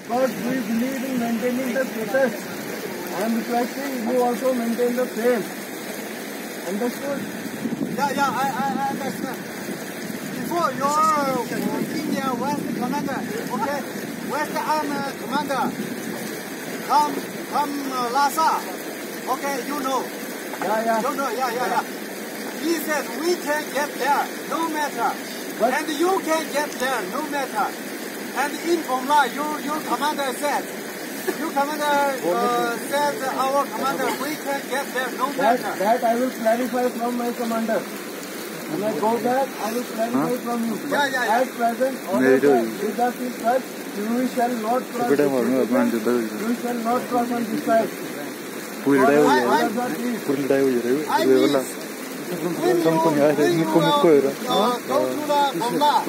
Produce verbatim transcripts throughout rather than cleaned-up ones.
because we believe in maintaining the status. I am requesting you also maintain the same. Understood? Yeah, yeah, I, I, I understand. Before your India West Commander, okay, West Army Commander, come, come uh, Lhasa, okay, you know. Yeah, yeah. You know, yeah, yeah, yeah. He said we can get there, no matter. But and you can get there, no matter. And in Bomla, your, your commander said, your commander uh, said, our commander, we can get there, no that, matter. that I will clarify from my commander. When I go back, I will clarify huh? from you. Yeah, yeah, yeah. At present, order with us is such, you shall not cross. You shall not cross on this side. Full day I, I, full day I mean, when you, when you uh, uh, go to the Bomla,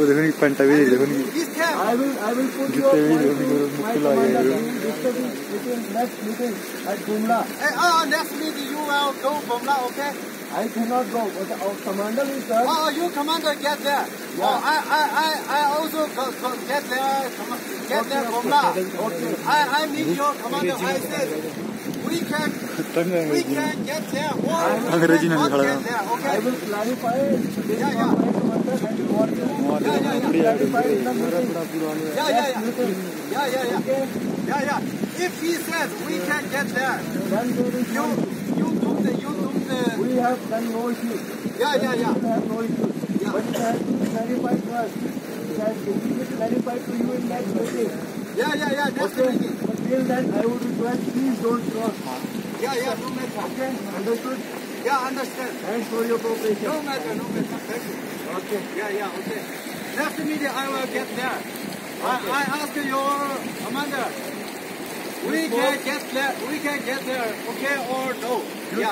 this camp, I will, I will put your point to my commander. Discussing between next meeting at Gumla. Hey, uh, next meeting you will go Bomla, okay? I cannot go, but our commander is there. Oh, your commander get there. Yeah. Oh, I, I, I, I also go, go get there, get there Bomla. Okay. I, I need your commander. I said, we can, we can get there. Or we cannot get there, okay? I will clarify this Yeah, yeah. my commander and what you Yeah, yeah, yeah. clarify in the meeting. Yeah, yeah, yeah. Meeting. Yeah, yeah, yeah. Okay. Yeah, yeah. If he says we can get there, Then there is you, no, you took the, you took the. we have done no issue. Yeah, yeah, yeah. We have no issue. Yeah. But it has to be clarified to us. It has to be clarified to you in next meeting. Yeah, yeah, yeah. Next Okay. meeting. But till then, I would request please don't cross. Yeah, yeah. No matter. Okay. Understood? Yeah, understand. Thanks for your cooperation. No matter, no matter. Thank you. Okay. Yeah, yeah. Okay. Next meeting I will get there. I, I ask your commander. We can get there. We can get there. Okay or no? Yeah.